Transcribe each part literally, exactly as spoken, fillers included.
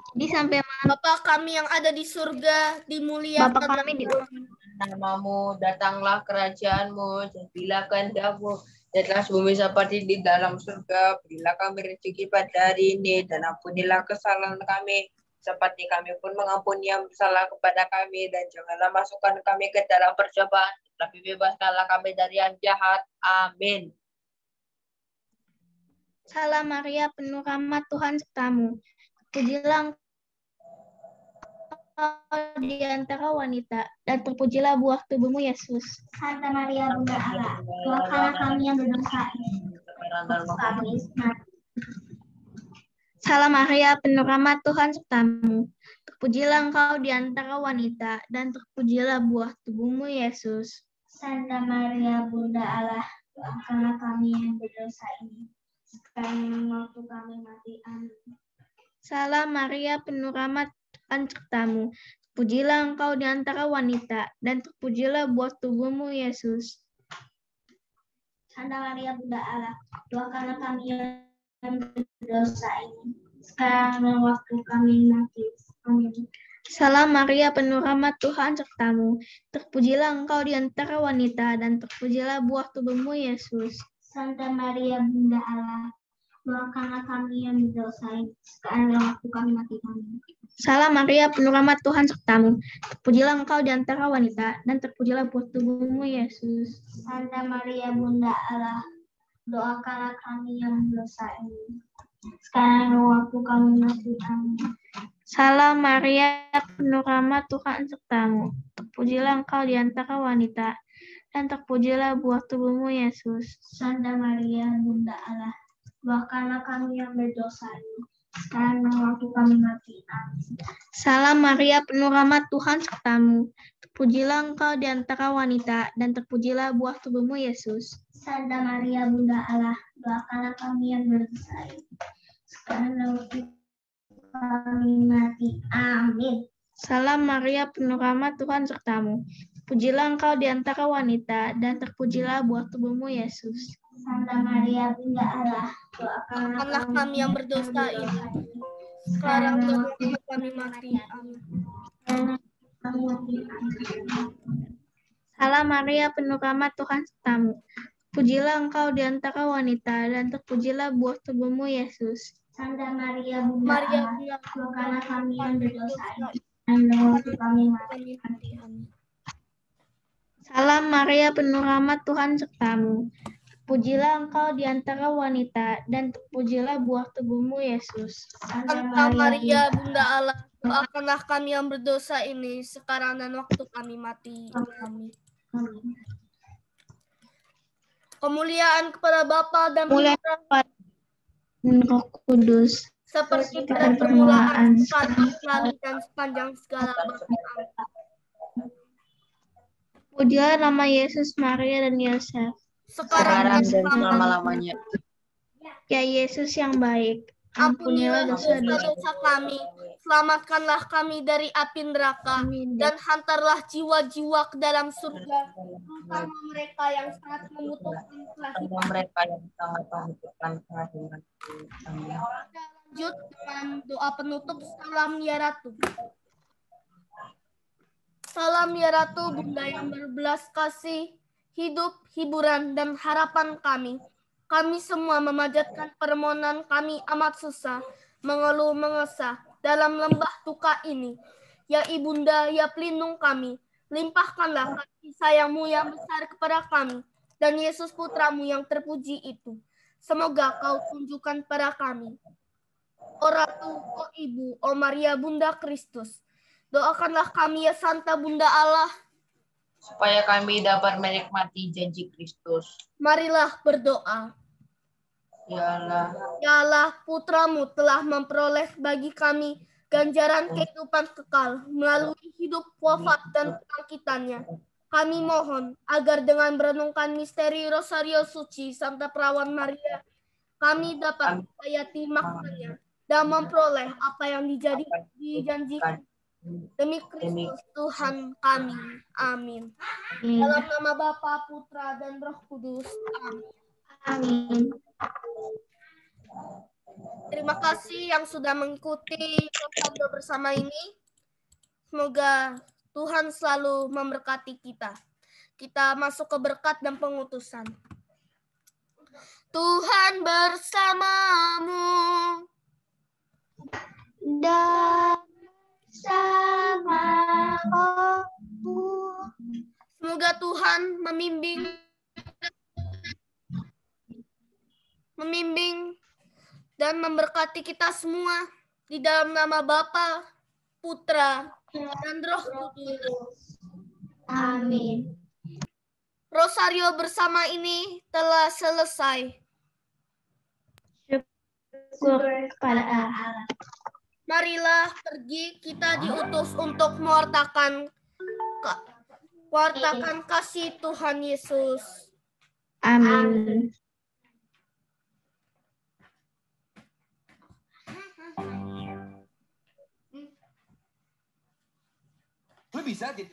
Jadi sampai malam. Bapa kami yang ada di surga, dimuliakan Bapa kami di namamu, datanglah kerajaanmu, jadilah kehendakmu, di atas bumi seperti di dalam surga. Berilah kami rezeki pada hari ini, dan ampunilah kesalahan kami, seperti kami pun mengampuni yang bersalah kepada kami, dan janganlah masukkan kami ke dalam percobaan, tapi bebaskanlah kami dari yang jahat. Amin. Salam Maria, penuh rahmat Tuhan sertamu. Terpujilah engkau di antara wanita, dan terpujilah buah tubuhmu Yesus. Santa Maria Bunda Allah, doakanlah kami yang berdosa ini. Salam Maria, penuh rahmat Tuhan sertamu. Terpujilah engkau di antara wanita, dan terpujilah buah tubuhmu Yesus. Santa Maria Bunda Allah, doakanlah kami yang berdosa ini, sekarang waktu kami mati. Amin. Salam Maria, penuh rahmat Tuhan sertamu. Terpujilah engkau di antara wanita, dan terpujilah buah tubuhmu Yesus. Santa Maria Bunda Allah, doakanlah kami yang berdosa ini, sekarang waktu kami mati. Amin. Salam Maria, penuh rahmat Tuhan sertamu. Terpujilah engkau di antara wanita, dan terpujilah buah tubuhmu Yesus. Santa Maria Bunda Allah, doakanlah kami yang berdosa ini, sekarang waktu kami mati. Amin. Salam Maria, penuh rahmat Tuhan sertamu. Terpujilah engkau di antara wanita, dan terpujilah buah tubuhmu Yesus. Santa Maria Bunda Allah, doakanlah kami yang berdosa ini, sekarang waktu kami mati. Amin. Salam Maria, penuh rahmat Tuhan sertamu. Terpujilah engkau di antara wanita, dan terpujilah buah tubuhmu Yesus. Santa Maria Bunda Allah, doakanlah kami yang berdosa ini, sekarang waktu kami mati. Amin. Salam Maria, penuh rahmat Tuhan sertamu. Terpujilah engkau di antara wanita, dan terpujilah buah tubuhmu Yesus. Santa Maria Bunda Allah, doakanlah kami yang berdosa ini, sekarang waktu kami mati. Amin. Salam Maria, penuh rahmat Tuhan sertamu. Terpujilah engkau di antara wanita, dan terpujilah buah tubuhmu Yesus. Santa Maria Bunda Allah, doakanlah Doakanlah kami yang berdosa ini, sekarang dan waktu kami mati. Amin. Salam Maria, penuh rahmat Tuhan sertamu. Terpujilah engkau di antara wanita, dan terpujilah buah tubuhmu Yesus. Santa Maria Bunda Maria Allah, Bunda doakanlah kami yang berdosa ini, ini, dan waktu kami mati. Amin. Salam Maria, penuh rahmat Tuhan sertamu. Terpujilah engkau di antara wanita, dan terpujilah buah tubuhmu Yesus. Santa Maria Bunda Allah, doakanlah kami yang berdosa ini, sekarang dan waktu kami mati. Amin. Kemuliaan kepada Bapa dan Mulia Putra kepada Roh Kudus, seperti pada permulaan, sekarang, selalu, dan sepanjang segala abad. Pujilah nama Yesus, Maria, dan Yosef. Sekarang Sekarang dan selama-lamanya. Ya Yesus yang baik, ampunilah ampunilah dosa-dosa dosa-dosa kami, selamatkanlah kami dari api neraka, kami, dan hantarlah jiwa-jiwa ke dalam surga, terutama mereka yang sangat membutuhkan kelahiran. Mereka yang sangat membutuhkan kehadiran. Amin. Lanjut dengan doa penutup. Salam ya Ratu. Salam ya Ratu, Bunda yang berbelas kasih, hidup, hiburan, dan harapan kami. Kami semua memanjatkan permohonan kami amat susah, mengeluh mengesah dalam lembah duka ini. Ya Ibunda, ya pelindung kami, limpahkanlah kasih sayangmu yang besar kepada kami, dan Yesus Putramu yang terpuji itu. Semoga kau tunjukkan pada kami. O Ratu, O Ibu, O Maria Bunda Kristus, doakanlah kami ya Santa Bunda Allah, supaya kami dapat menikmati janji Kristus. marilah berdoa. Ya Allah, Ya Allah, Putramu telah memperoleh bagi kami ganjaran kehidupan kekal melalui hidup, wafat, dan kebangkitannya. Kami mohon agar dengan merenungkan misteri Rosario Suci Santa Perawan Maria, kami dapat menghayati maknanya dan memperoleh apa yang dijadi, dijanjikan. Demi Kristus Tuhan kami. Amin. Dalam nama Bapa, Putra, dan Roh Kudus. Amin. Amin. Terima kasih yang sudah mengikuti Rosario bersama ini. Semoga Tuhan selalu memberkati kita. Kita masuk ke berkat dan pengutusan. Tuhan bersamamu. Dan sama aku. Semoga Tuhan membimbing membimbing dan memberkati kita semua di dalam nama Bapa, Putra, dan Roh Kudus. Amin. Rosario bersama ini telah selesai. Syukur kepada Allah. Marilah pergi, kita diutus untuk mewartakan wartakan kasih Tuhan Yesus. Amin. Lu bisa jadi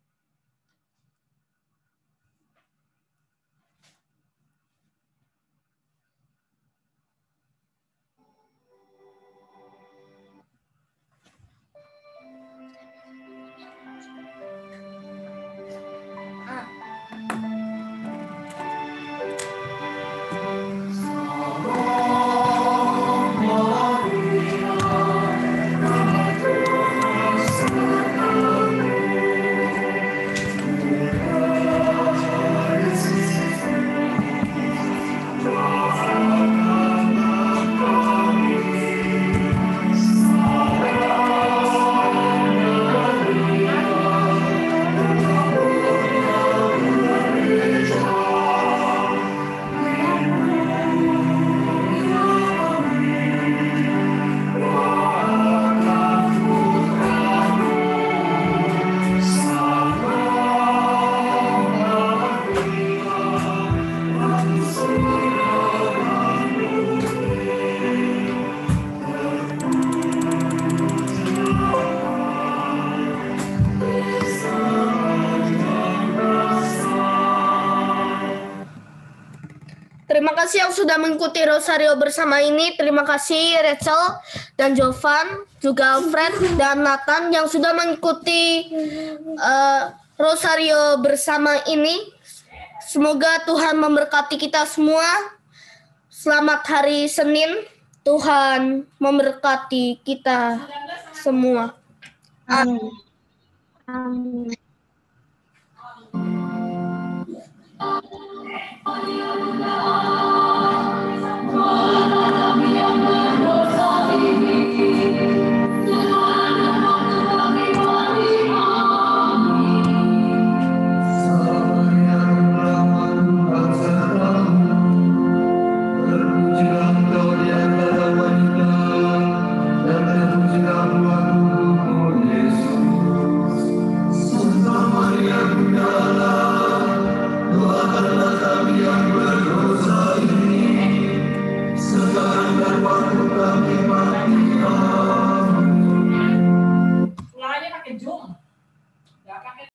Terima kasih yang sudah mengikuti Rosario bersama ini. Terima kasih Rachel dan Jovan, juga Alfred dan Nathan yang sudah mengikuti uh, Rosario bersama ini. Semoga Tuhan memberkati kita semua. Selamat hari Senin. Tuhan memberkati kita semua. Amin. Amin. Amin.